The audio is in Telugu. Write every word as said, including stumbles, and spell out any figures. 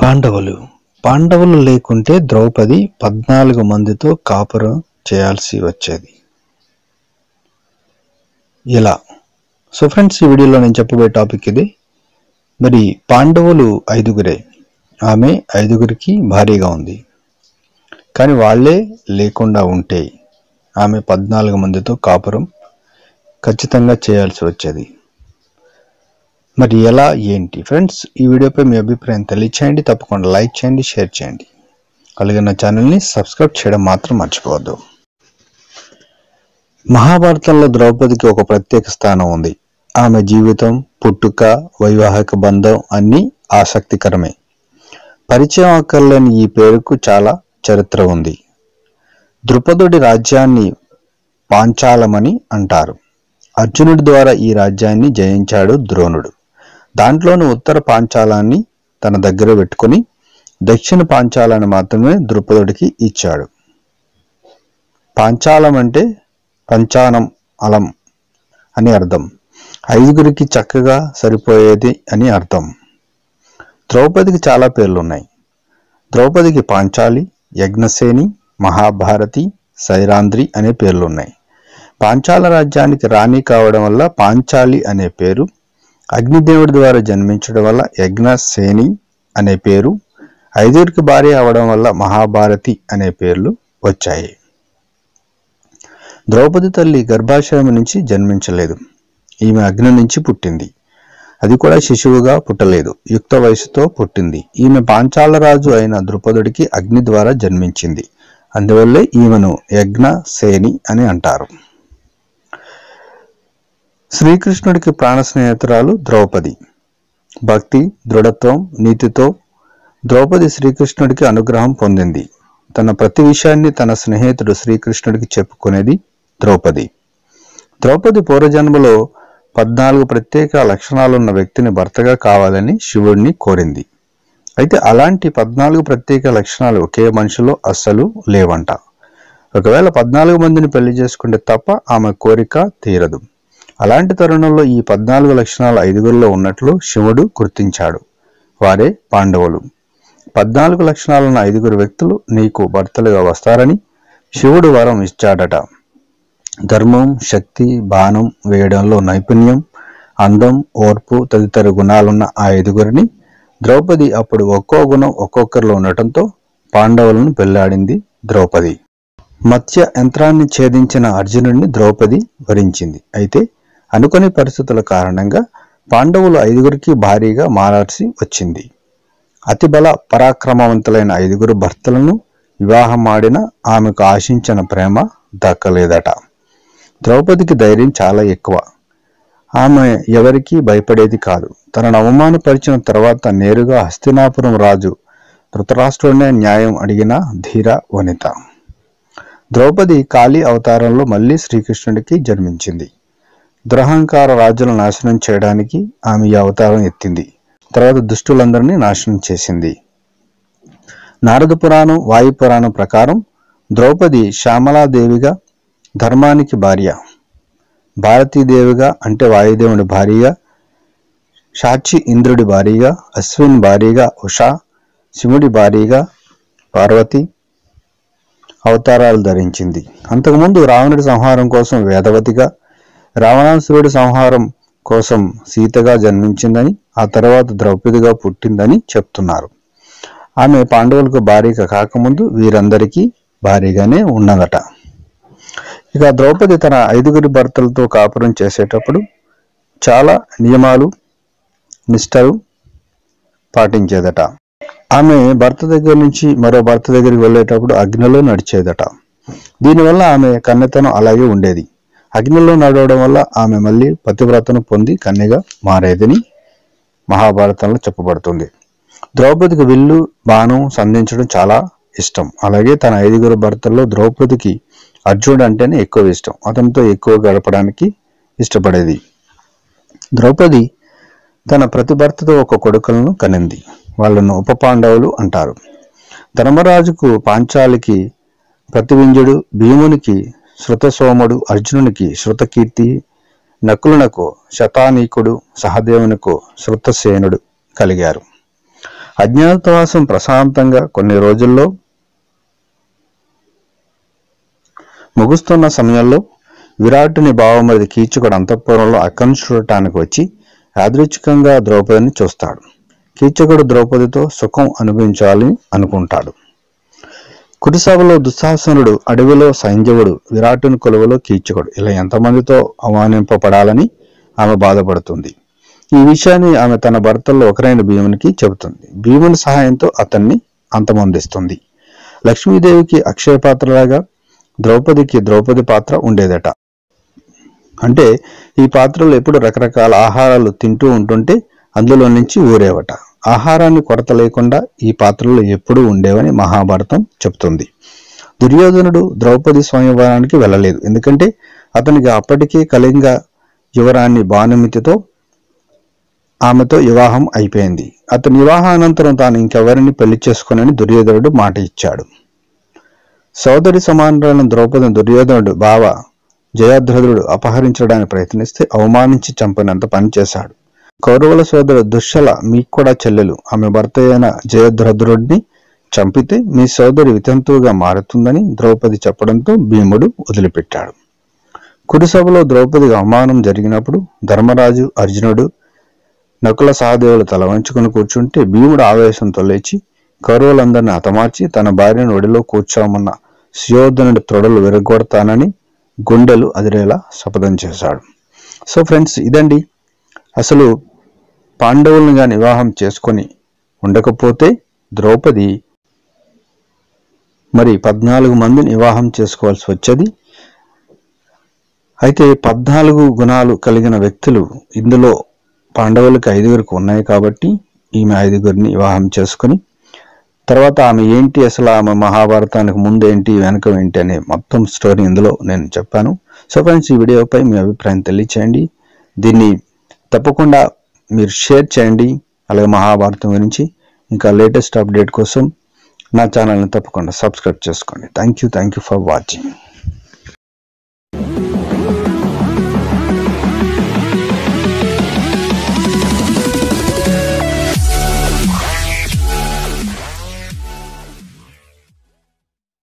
పాండవులు పాండవులు లేకుంటే ద్రౌపది పద్నాలుగు మందితో కాపురం చేయాల్సి వచ్చేది. ఇలా సో ఫ్రెండ్స్, ఈ వీడియోలో నేను చెప్పబోయే టాపిక్ ఇది. మరి పాండవులు ఐదుగురే, ఆమె ఐదుగురికి భారీగా ఉంది. కానీ వాళ్ళే లేకుండా ఉంటే ఆమె పద్నాలుగు మందితో కాపురం ఖచ్చితంగా చేయాల్సి వచ్చేది. మరి ఎలా ఏంటి ఫ్రెండ్స్, ఈ వీడియోపై మీ అభిప్రాయం తెలియచేయండి. తప్పకుండా లైక్ చేయండి, షేర్ చేయండి. అలాగే నా ఛానల్ని సబ్స్క్రైబ్ చేయడం మాత్రం మర్చిపోవద్దు. మహాభారతంలో ద్రౌపదికి ఒక ప్రత్యేక స్థానం ఉంది. ఆమె జీవితం, పుట్టుక, వైవాహిక బంధం అన్నీ ఆసక్తికరమే. పరిచయం అక్కర్లేని ఈ పేరుకు చాలా చరిత్ర ఉంది. ద్రుపదుడి రాజ్యాన్ని పాంచాలమని అంటారు. అర్జునుడి ద్వారా ఈ రాజ్యాన్ని జయించాడు ద్రోణుడు. దాంట్లోని ఉత్తర పాంచాలాన్ని తన దగ్గర పెట్టుకుని దక్షిణ పాంచాలాన్ని మాత్రమే ద్రుపదుడికి ఇచ్చాడు. పాంచాలం అంటే పంచానం అలం అని అర్థం. ఐదుగురికి చక్కగా సరిపోయేది అని అర్థం. ద్రౌపదికి చాలా పేర్లున్నాయి. ద్రౌపదికి పాంచాలి, యజ్ఞసేని, మహాభారతి, సైరాంధ్రి అనే పేర్లున్నాయి. పాంచాల రాజ్యానికి రాణి కావడం వల్ల పాంచాలి అనే పేరు, అగ్నిదేవుడి ద్వారా జన్మించడం వల్ల యజ్ఞసేని అనే పేరు, ఐదుగురికి భార్య అవడం వల్ల మహాభారతి అనే పేర్లు వచ్చాయి. ద్రౌపది తల్లి గర్భాశయం నుంచి జన్మించలేదు. ఈమె అగ్ని నుంచి పుట్టింది. అది కూడా శిశువుగా పుట్టలేదు, యుక్త వయసుతో పుట్టింది. ఈమె పాంచాల రాజు అయిన ద్రుపదుడికి అగ్ని ద్వారా జన్మించింది. అందువల్లే ఈమెను యజ్ఞసేని అని అంటారు. శ్రీకృష్ణుడికి ప్రాణ స్నేహితురాలు ద్రౌపది. భక్తి, దృఢత్వం, నీతితో ద్రౌపది శ్రీకృష్ణుడికి అనుగ్రహం పొందింది. తన ప్రతి విషయాన్ని తన స్నేహితుడు శ్రీకృష్ణుడికి చెప్పుకునేది ద్రౌపది. ద్రౌపది పూర్వజన్మలో పద్నాలుగు ప్రత్యేక లక్షణాలున్న వ్యక్తిని భర్తగా కావాలని శివుడిని కోరింది. అయితే అలాంటి పద్నాలుగు ప్రత్యేక లక్షణాలు ఒకే మనిషిలో అస్సలు లేవంట. ఒకవేళ పద్నాలుగు మందిని పెళ్లి చేసుకుంటే తప్ప ఆమె కోరిక తీరదు. అలాంటి తరుణంలో ఈ పద్నాలుగు లక్షణాలు ఐదుగురిలో ఉన్నట్లు శివుడు గుర్తించాడు. వారే పాండవులు. పద్నాలుగు లక్షణాలున్న ఐదుగురు వ్యక్తులు నీకు భర్తలుగా వస్తారని శివుడు వరం ఇచ్చాడట. ధర్మం, శక్తి, బాణం వేయడంలో నైపుణ్యం, అందం, ఓర్పు తదితర గుణాలున్న ఆ ఐదుగురిని ద్రౌపది అప్పుడు ఒక్కో గుణం ఒక్కొక్కరిలో ఉండటంతో పాండవులను పెళ్లాడింది ద్రౌపది. మత్స్య యంత్రాన్ని ఛేదించిన అర్జునుడిని ద్రౌపది వరించింది. అయితే అనుకోని పరిస్థితుల కారణంగా పాండవులు ఐదుగురికి భారీగా మారాల్సి వచ్చింది. అతి బల పరాక్రమవంతులైన ఐదుగురు భర్తలను వివాహమాడిన ఆమెకు ఆశించిన ప్రేమ దక్కలేదట. ద్రౌపదికి ధైర్యం చాలా ఎక్కువ. ఆమె ఎవరికీ భయపడేది కాదు. తనను అవమానపరిచిన తర్వాత నేరుగా హస్తినాపురం రాజు ధృతరాష్ట్రుడినే న్యాయం అడిగిన ధీర వనిత. ద్రౌపది కాళీ అవతారంలో మళ్ళీ శ్రీకృష్ణుడికి జన్మించింది. దురహంకార రాజులను నాశనం చేయడానికి ఆమె ఈ అవతారం ఎత్తింది. తర్వాత దుష్టులందరినీ నాశనం చేసింది. నారద పురాణం, వాయు పురాణం ప్రకారం ద్రౌపది శ్యామలాదేవిగా ధర్మానికి భార్య, భారతీదేవిగా అంటే వాయుదేవుడి భార్యగా, సాక్షి ఇంద్రుడి భార్యగా, అశ్విన్ భార్యగా ఉషా, శివుడి భార్యగా పార్వతి అవతారాలు ధరించింది. అంతకుముందు రావణుడి సంహారం కోసం వేదవతిగా, రావణాసురుడి సంహారం కోసం సీతగా జన్మించిందని, ఆ తర్వాత ద్రౌపదిగా పుట్టిందని చెప్తున్నారు. ఆమె పాండవులకు భార్యగా కాకముందు వీరందరికీ భార్యగానే ఉన్నదట. ఇక ద్రౌపది తన ఐదుగురి భర్తలతో కాపురం చేసేటప్పుడు చాలా నియమాలు, నిష్టలు పాటించేదట. ఆమె భర్త దగ్గర నుంచి మరో భర్త దగ్గరికి వెళ్ళేటప్పుడు అగ్నిలో నడిచేదట. దీనివల్ల ఆమె కన్యతనం అలాగే ఉండేది. అగ్నిలో నడవడం వల్ల ఆమె మళ్ళీ పతివ్రతను పొంది కన్యగా మారేదని మహాభారతంలో చెప్పబడుతుంది. ద్రౌపదికి విల్లు, బాణం సంధించడం చాలా ఇష్టం. అలాగే తన ఐదుగురు భర్తల్లో ద్రౌపదికి అర్జునుడు అంటేనే ఎక్కువ ఇష్టం. అతనితో ఎక్కువ గడపడానికి ఇష్టపడేది. ద్రౌపది తన ప్రతి భర్తతో ఒక కొడుకులను కనింది. వాళ్ళను ఉప పాండవులు అంటారు. ధర్మరాజుకు పాంచాలికి ప్రతివింజుడు, భీమునికి శృతసోముడు, అర్జునునికి శృతకీర్తి, నకులునకు శతానీకుడు, సహదేవునకు శృతసేనుడు కలిగారు. అజ్ఞాతవాసం ప్రశాంతంగా కొన్ని రోజుల్లో ముగుస్తున్న సమయంలో విరాటుని బావమరిది కీచకుడు అంతఃపురంలో అక్కను చూడటానికి వచ్చి యాదృచ్ఛికంగా ద్రౌపదిని చూస్తాడు. కీచకుడు ద్రౌపదితో సుఖం అనుభవించాలని అనుకుంటాడు. కుటిసభలో దుశ్శాసనుడు, అడవిలో సంజయుడు, విరాటుని కొలువులో కీచకుడు, ఇలా ఎంతమందితో అవమానింపబడాలని ఆమె బాధపడుతుంది. ఈ విషయాన్ని ఆమె తన భర్తల్లో ఒకరైన భీమునికి చెబుతుంది. భీముని సహాయంతో అతన్ని అంతమొందిస్తుంది. లక్ష్మీదేవికి అక్షయ పాత్రలాగా ద్రౌపదికి ద్రౌపది పాత్ర ఉండేదట. అంటే ఈ పాత్రలో ఎప్పుడు రకరకాల ఆహారాలు తింటూ ఉంటుంటే అందులో నుంచి ఊరేవట. ఆహారాన్ని కొరత లేకుండా ఈ పాత్రలు ఎప్పుడూ ఉండేవని మహాభారతం చెప్తుంది. దుర్యోధనుడు ద్రౌపది స్వయంవరానికి వెళ్ళలేదు. ఎందుకంటే అతనికి అప్పటికే కళింగ యువరాణి భానుమతితో ఆమెతో వివాహం అయిపోయింది. అతని వివాహానంతరం తాను ఇంకెవరిని పెళ్లి చేసుకోనని దుర్యోధనుడు మాట ఇచ్చాడు. సోదరి సమానురాలను ద్రౌపదిని దుర్యోధనుడు బావ జయద్రథుడు అపహరించడానికి ప్రయత్నిస్తే అవమానించి చంపినంత పనిచేశాడు. కౌరవుల సోదరు దుశ్శల మీకు కూడా చెల్లెలు. ఆమె భర్త అయిన జయద్రథుడిని చంపితే మీ సోదరి వితంతువుగా మారుతుందని ద్రౌపది చెప్పడంతో భీముడు వదిలిపెట్టాడు. కురుసభలో ద్రౌపదికి అవమానం జరిగినప్పుడు ధర్మరాజు, అర్జునుడు, నకుల సహదేవులు తల వంచుకుని కూర్చుంటే భీముడు ఆవేశంతో లేచి కౌరవులందరినీ హతమార్చి తన భార్యను ఒడిలో కూర్చోమన్న సుయోధనుడి తొడలు విరగొడతానని గుండెలు అదిరేలా శపథం చేశాడు. సో ఫ్రెండ్స్, ఇదండి అసలు పాండవులను గాని వివాహం చేసుకొని ఉండకపోతే ద్రౌపది మరి పద్నాలుగు మందిని వివాహం చేసుకోవాల్సి వచ్చేది. అయితే పద్నాలుగు గుణాలు కలిగిన వ్యక్తులు ఇందులో పాండవులకు ఐదుగురికి ఉన్నాయి కాబట్టి ఈమె ఐదుగురిని వివాహం చేసుకుని తర్వాత ఆమె ఏంటి, అసలు ఆమె మహాభారతానికి ముందు ఏంటి వెనక ఏంటి అనే మొత్తం స్టోరీ ఇందులో నేను చెప్పాను. సో ఫ్రెండ్స్, ఈ వీడియోపై మీ అభిప్రాయం తెలియచేయండి. దీన్ని తప్పకుండా మీరు షేర్ చేయండి. అలాగే మహాభారతం గురించి ఇంకా లేటెస్ట్ అప్డేట్ కోసం నా ఛానల్ని తప్పకుండా సబ్స్క్రైబ్ చేసుకోండి. Thank you thank you for watching.